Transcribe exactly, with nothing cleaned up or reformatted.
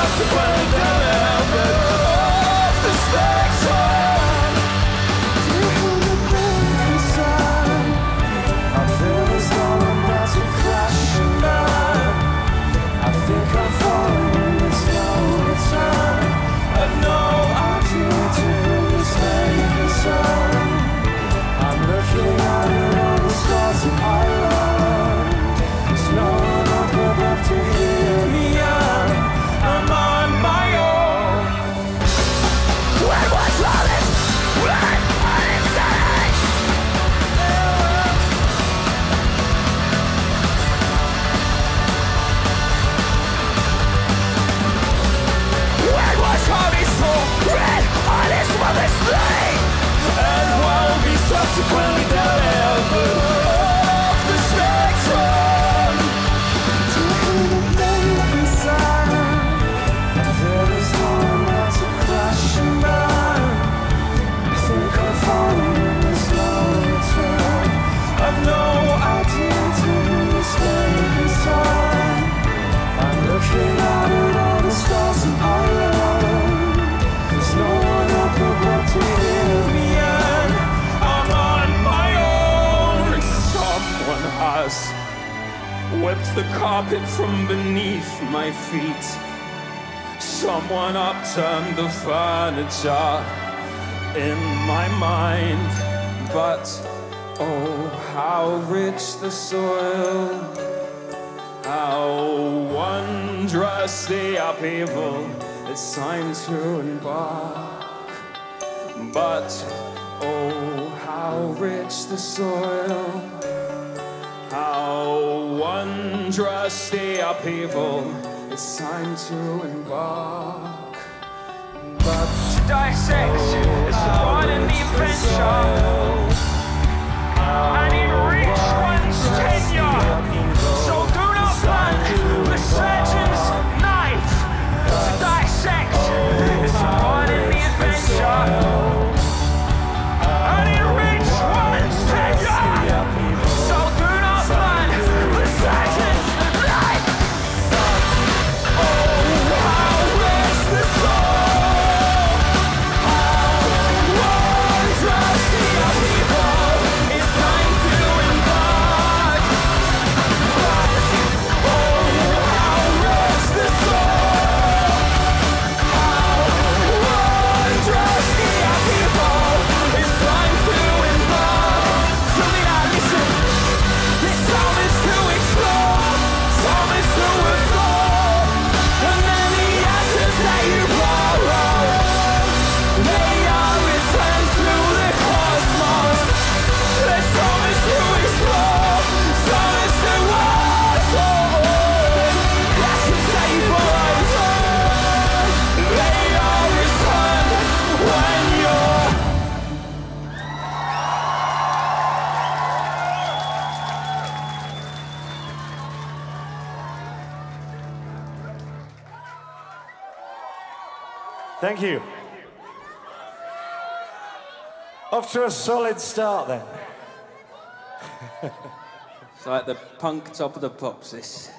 subsequently delivered off the spectrum. Do you hear the breathing sound? I feel as though I'm about to crash and burn. I think I'm falling and there's no return. I've no idea to whom this may concern. I'm looking out at all the stars that I love. There's no one up above to hear me out. I'm on my own. When was all this? When was inside? When was all this so red on this mother's slave? And will be subsequently delivered off the spectrum. Do you hear the baby sound? I feel as though I'm about to crash and burn. I think I'm falling and there's no return. I've no idea to whom this may concern. I'm looking out at all the stars that I love. There's no one up above to hear me and I'm on my own. Someone has whipped the carpet from beneath my feet. Someone upturned the furniture in my mind. But oh, how rich the soil, how wondrous the upheaval. It's time to embark. But oh, how rich the soil, how wondrous the upheaval. It's time to embark. But to dissect is the fun and the adventure, and enrich one's tenure. So do not plan the surgeon's knife. To dissect is the fun and the adventure, and enrich one's tenure. So do not plan the surgeon's knife. Oh, how rich the soul, how wondrous the upheaval. It's time to embark. But oh, how rich the soul, how wondrous the upheaval. It's time to embark. So we now listen. This song is to explore, song is to absorb, and then the essence that you borrow, they are returned through the cosmos. This song is to explore, song is to absorb, the essence that you borrow, they are returned when you're. Thank you. Off to a solid start then. It's like the punk top of the pops, this.